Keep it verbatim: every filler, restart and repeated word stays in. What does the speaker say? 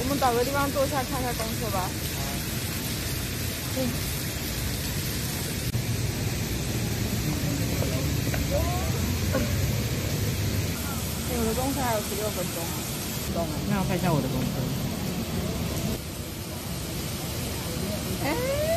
们找个地方坐下看下公车吧。嗯。我的公车还有十六分钟啊，懂了。 那要看一下我的公车。 哎。